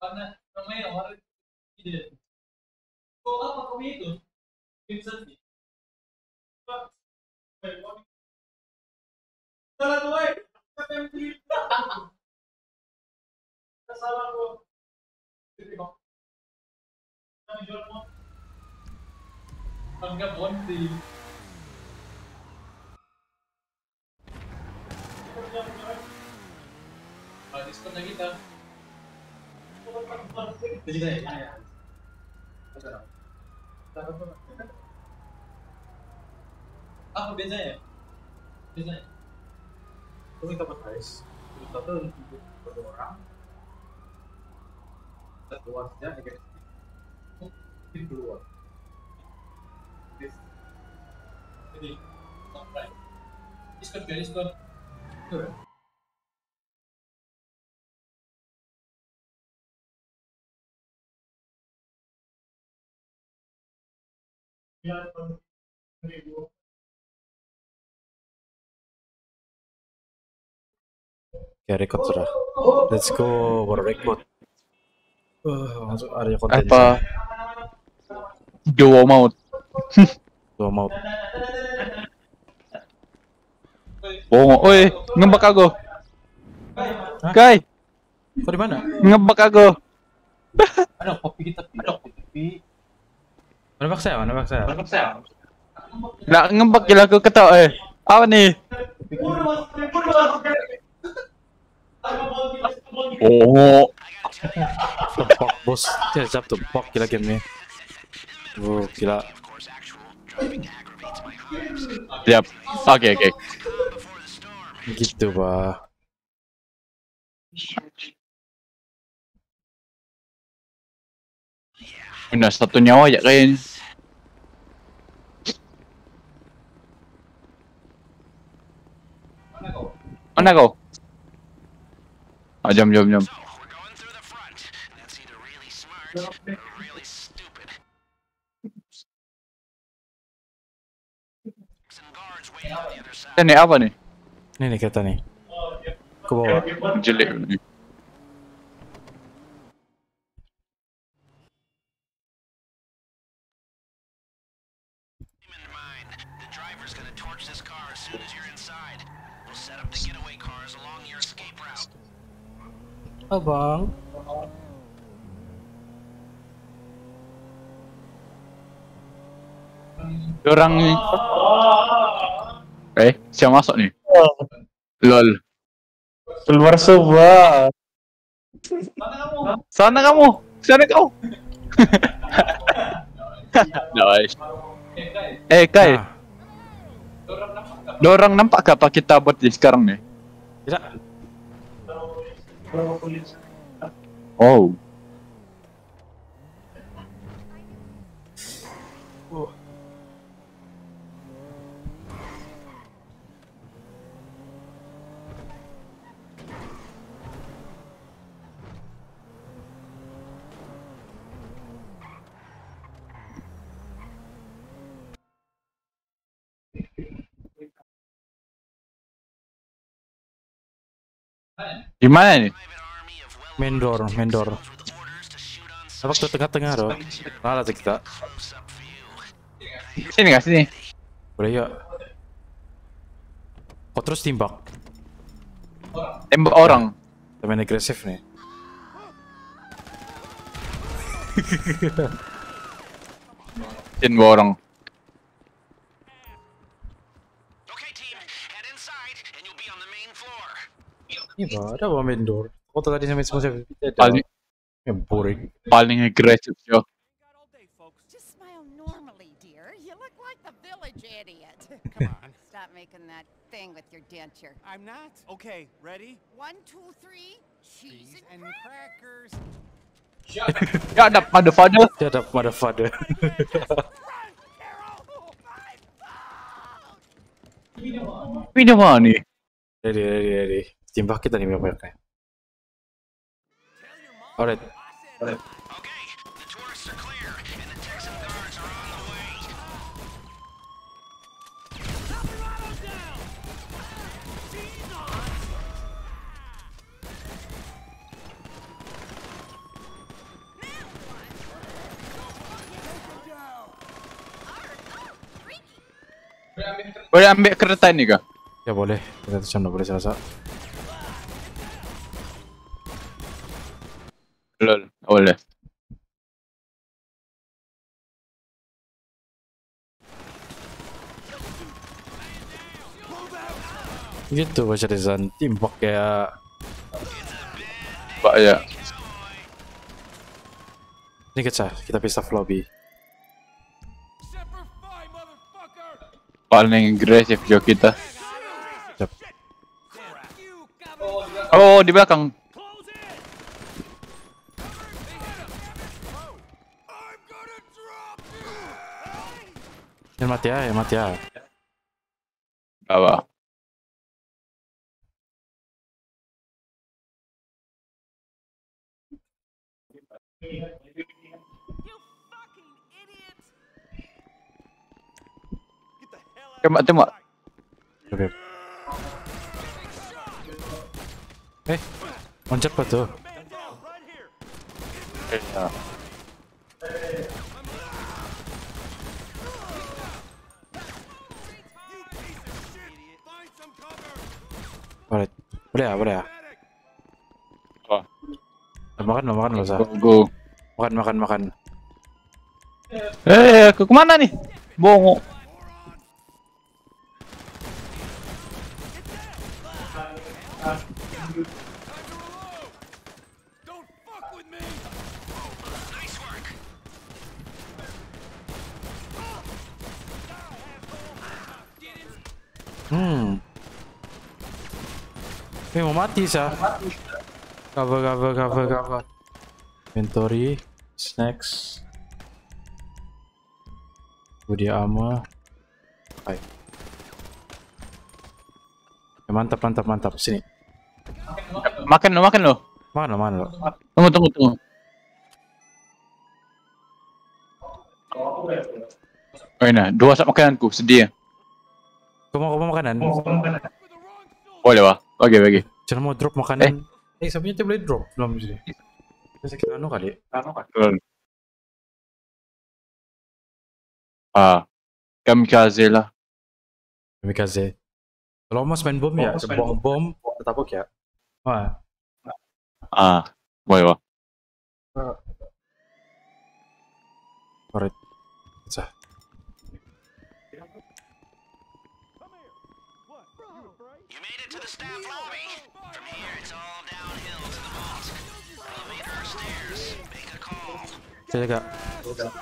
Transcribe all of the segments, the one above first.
Ya record sudah. Let's go baru record. Masuk ada konten. Apa? Dua maut. Dua maut. Bohong. Oi, ngembak aku. Guys, Kau di mana? ngembak aku. Ada kopi kita. Ada kopi. Mana bak saya? Mana bak saya? Nak ngembak gila aku ketawa. Apa nih? Oh, Tebak bos. Dia siap tebak gila game ini. Gila. siap. Oke. Gitu bah. Udah satu nyawa ya kayaknya. Mana kau? Jam. Ini apa nih? Ini nih kereta nih. Ke bawah. Jelek nih. Abang. Orang siapa masuk nih? Lol. Keluar semua. Sana kamu. Nice. Kai. Ah, Dorang nampak gak apa kita buat di sekarang nih? tidak. Oh. Gimana nih? Mendor. Apa tuh tengah-tengah doh? Mana tuh kita? Sini gak sini? Udah yuk. Kau terus timbak. Tembak orang. Main agresif nih. Tembak orang. Ini bah, ada apa Mendor? Kau tuh tadi sampai semua saya Paling yang boring. paling agresif yo. Just smile normally, dear. You look like the village idiot. Come on, stop making that thing with your denture. I'm not. Okay, ready? 1, 2, 3, cheese and crackers. Ya ada pada father. Dia ada motherfucker. Run, Carol! My fault! Ini mana nih? Ready. Timbak kita nih banyak-banyaknya. Alright. Boleh ambil kereta ini kah? Ya boleh, kita tuh cuma boleh selesai. Lol, boleh. Gitu baca desain timbok kayak Pak ya. ini kita pisah lobby. Paling agresif jo kita. Siap. Oh, di belakang. Yang mati ya, yang mati ya. Bawah. Tembak. Oke. Loncat apa tuh? Ya. Alright. Boleh ya. Oh. Makan lo, Sa. Go. Makan. Aku kemana nih? Bongo. Mau mati, Sa. Cover. Inventory, snacks. Body armor. Hai. Ya, mantap. Sini. Makan lo. Mana lo? Tunggu. Oh, ini 2 sak makananku, sedih ya. Kau mau makanan? Boleh, Wah. Bagi. Jangan mau drop makanan. Sebenarnya boleh drop belum sini. Saya kira kali. Kamikaze lah. Kamikaze. Kalau mas main bom ya, bom tetap oke ya. Wah. Boleh, Wah. Alright. Sah. You made it to the staff lobby. From here, it's all downhill to the mosque. Elevator or stairs. Make a call. Saya jaga. We got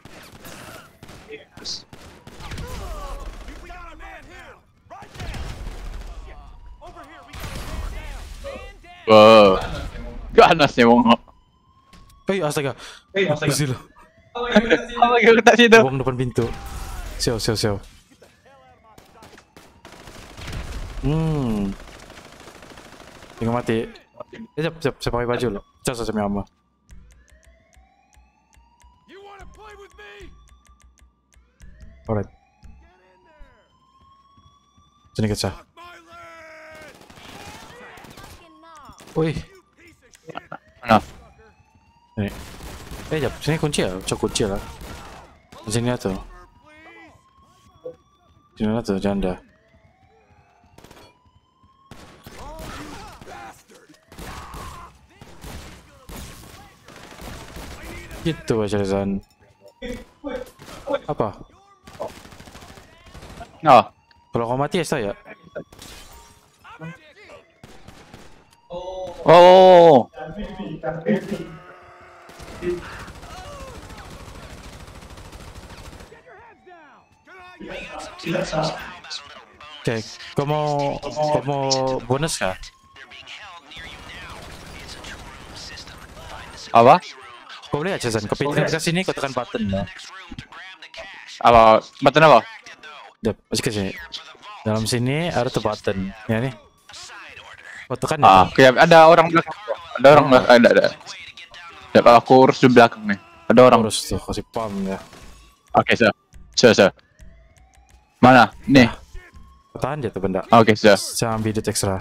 a man here. Right there. Over here. We got a man down. Wow. Ganas nih, Wong. Astaga. Silo. Apa yang tak situ? Buang depan pintu. Sial. Tinggal mati. Siap. Saya pakai baju lo. Cas sama ama. You wanna play with me? Alright. Sini kaca. Fuck my land. Wih. Mana? Ini. Jap. Sini kunci ya. Cok kunci lah. Sini lah tuh. Jangan dah. Gitu aja Rezan. Apa? Kalau kau mati ya saya. Oh. Oke, kau mau bonus kah? Apa? Kau boleh aja Zan. Kau pindah ke sini, kau tekan button ya. Apa? Button apa? Dap, masih ke sini. Dalam sini ada tuh button. Ya nih. Kau tekan ya. Oke, ada orang belakang. Ada. Dap, aku urus di belakang nih. Ada orang. Terus tuh kasih pam ya. Oke, Sir. Mana? Nih. Kau tahan dia tuh benda. Oke, Sir. Saya ambil duit ekstra.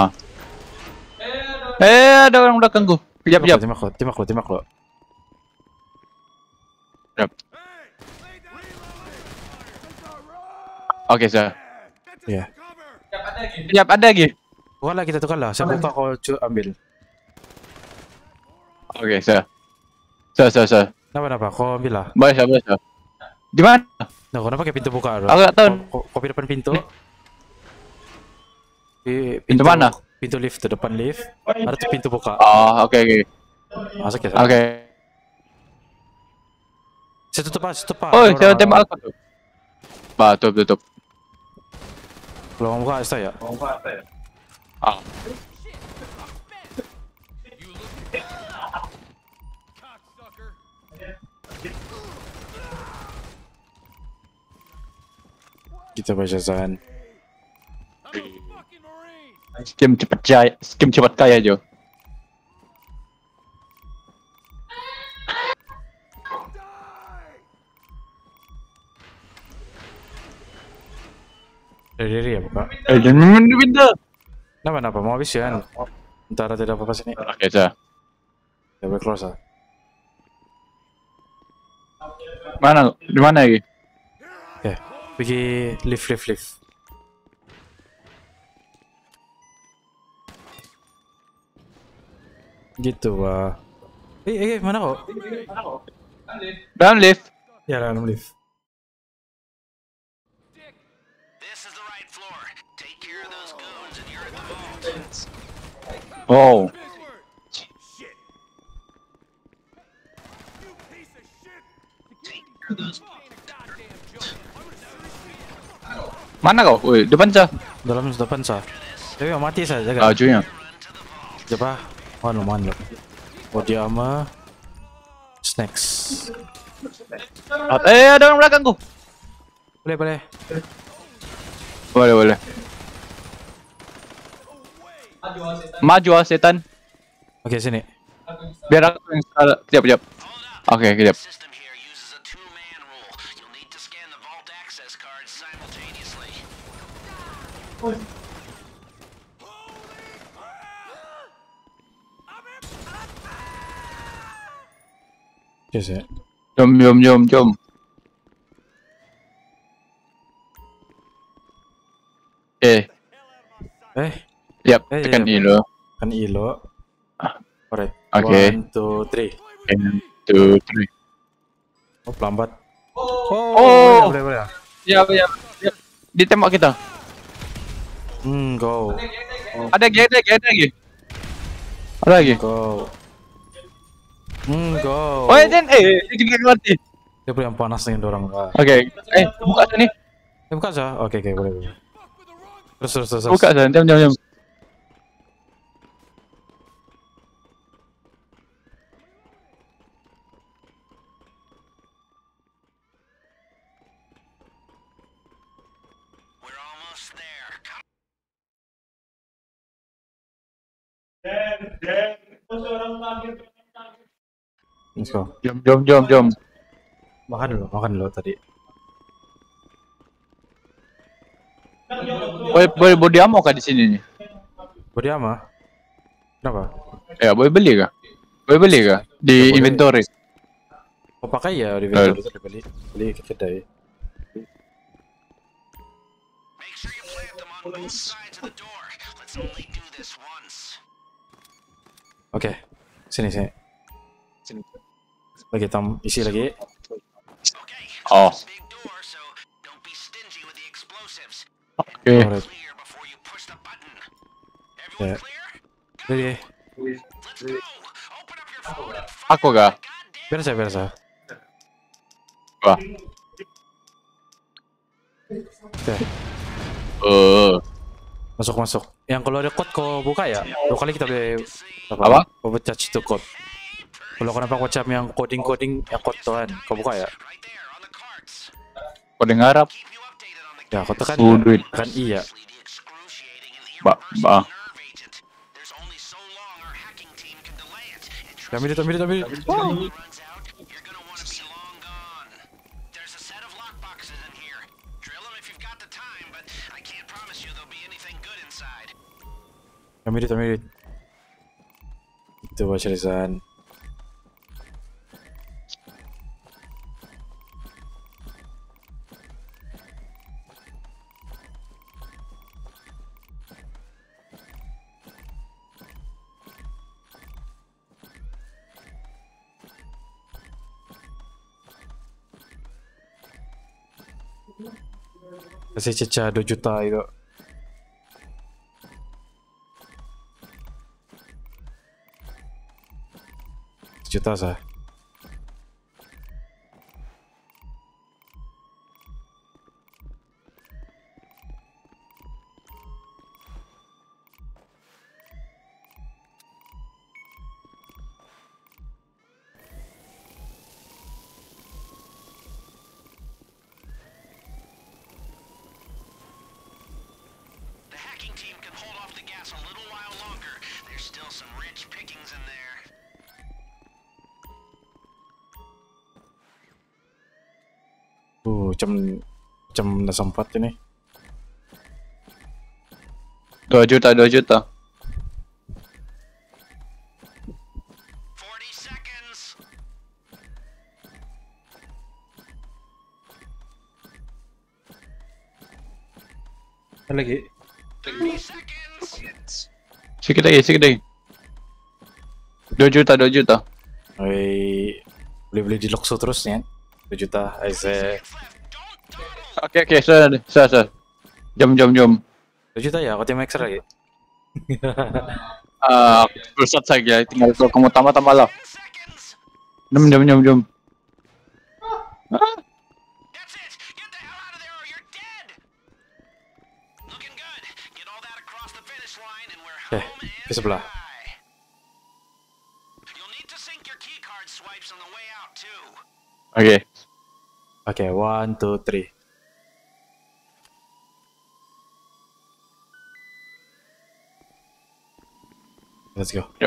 Ada orang belakangku. Kejap. Timak lo. Yap. Oke, saya. Iya. Siap, ada lagi. Bukan lah, kita tukar lah. Saya buka, kau ambil. Oke, saya. Saya. Kenapa? Kau ambil lah. Baik, saya. Di mana? Nah, kau pakai pintu buka? Aku nggak tahu. Kau di depan pintu. Pintu mana? Pintu lift, tuh depan lift. Ada tuh pintu buka. Oh, oke. Masuk ya. Oke. Saya tutup pak. Oh, saya tembak aku tuh. Tutup. Kalau mau buka, saya. Ah. Cocksucker. Kita baca Zan. I'm a fucking Marine. Skim cepat kaya Jo. Diri ya buka. Jangan pindah. Kenapa? Mau habis ya? Ntar tidak apa-apa sini. Oke, saya. Double close lah. Mana? Di mana lagi? Oke, pergi lift. Gitu wah. Mana kok? Dalam lift. Ya dalam lift. This is the right floor. Take care of those goons and you're at the vault. Oh. Shit. You piece of shit. Goddamn joke. I'm gonna shoot you. Mana kau? Woi, depan saya. Dalam depan sah. Tapi mati saya jaga. Bajunya. Coba. Mana. Body armor. Snacks. Ada orang belakangku. Boleh. Boleh. Maju setan. Oke, sini. Biar aku yang salah. Kejap. Oke, kejap. System here uses a two-man rule. You'll need to scan the vault access cards simultaneously. Yes, ya. Jom. Yap, tekan iya. ilo. Kan ilo. Alright. Oke. 1, 2, 3. 1, 2, 3. Oh, pelambat. Oh. Boleh. Siap. Ditembak kita. Go. Ada lagi. Ada lagi. Go. Oh, Den, juga mati. Dia boleh yang panas dengan dorang. Oke. Buka sini. Buka aja. Oke, boleh. Terus. Buka sana. Jam. We're almost there. Come Let's go. Jom. Makan dulu tadi. Boleh body ammo kah di sini nih? Body armor? Kenapa? Ya, boleh beli kah? Di Boleh. inventory. Mau pakai ya di video itu beli ke kedai. Make sure you plant them on both sides of the door. Let's only do this once. Oke. Sini. Lagi isi lagi. Okay. Oh. It's a big door, so don't be stingy with the explosives. Oke. Alright. Clear before you push the button. Yeah. Everyone clear? Ready. Let's go. Open up your phone and fire Aku kah? goddamn Biar saya. Wah. Oke. Masuk. Yang kalau ada code kau buka ya. 2 kali kita boleh Apa? Kau baca itu code. Kalau kau nampak macam yang coding yang code tuh kan, kau buka ya. right there on the cards. Kau dengar apa? Keep you updated on the Ya, kau tekan Duit. tekan iya. the excruciating and Ba. nerve agent. There's only so long our hacking team can delay it. And trust Ambil itu. me, when it runs out, you're gonna want to be long gone. There's a set of lockboxes in here. Drill them if you've got the time, but I can't promise you there'll be anything good inside. Ambil itu. Itu baca Rizan. Kasih Ceca 2 juta itu. Juta sah. The hacking team can hold off the gas a little while longer. There's still some rich pickings in there. Jam 4 ini. 2 juta, 2 juta. 40 seconds. Lagi. 30 seconds. Sikit lagi, sikit lagi. 2 juta, 2 juta. Oi, beli di Luxo terus ya. 2 juta, Aisyah. Seconds left. Don't dawdle. Oke, sudah. Jom. 2 juta ya, aku tim extra lagi. Pulsat saja, tinggal kalau kamu tambah lah. 10 seconds. Jom. That's it. Get the hell out of there or you're dead. Looking good. Get all that across the finish line and we're home and ke sebelah. dry. You'll need to sync your keycard swipes on the way out too. Oke. Oke, 1, 2, 3. Let's go. Yep.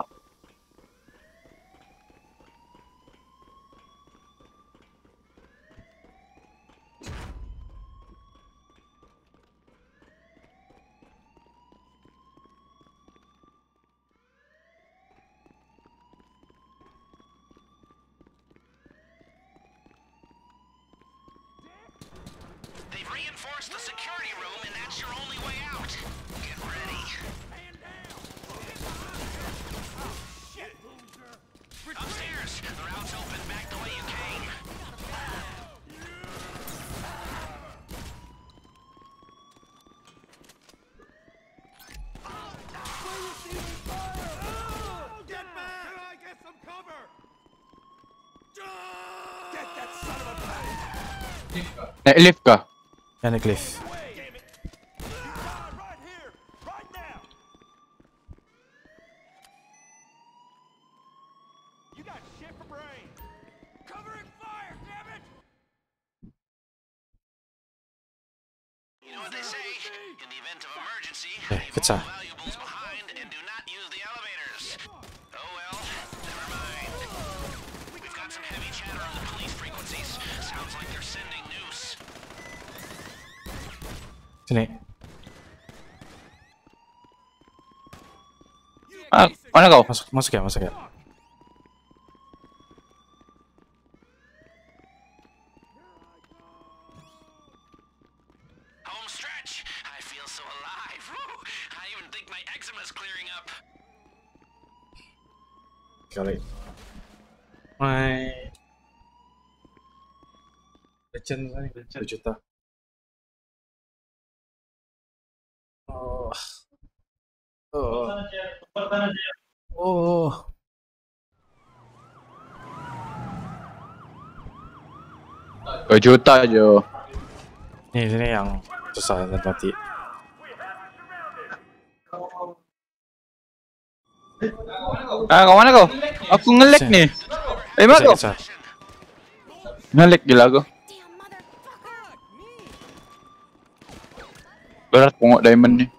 They've reinforced the security room and that's your only way out. Get ready. Upstairs. The route's open back the way you came. Get back! Can I get some cover? Get that son of a bitch! Naik lift kah? Yang cliff. Damn it! Right here! Right now! You got shit for brain! Covering fire, damn it! You know what they say? In the event of emergency, Okay, leave good all sir. valuables behind and do not use the elevators. Oh well, never mind. We've got some heavy chatter on the police frequencies. Sounds like they're sending news. Sini. Mana kau? Masuk ya. Home stretch. I feel so alive. Woo. I even think my eczema's clearing up. Kali. Mai. Legend tadi, 2 juta. Oh. 2 juta je. Ini sini yang susah dan mati. Kau mana kau? Aku nge-lag ni. Mana kau? Bisa. Nge-lag gila aku. Damn motherfucker! Berat punguk diamond ni.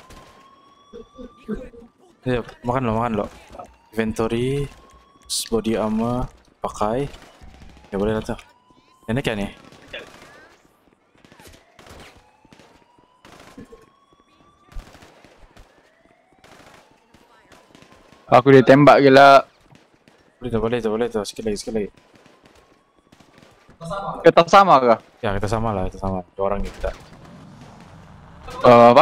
Ya, makan lo. Inventory, body armor, pakai. Ya boleh lah tuh. Ini kayak nih. Aku ditembak gila. Boleh tuh. Sikit lagi. Kita sama kah? Ya kita sama lah, Dua orang nih kita. Apa?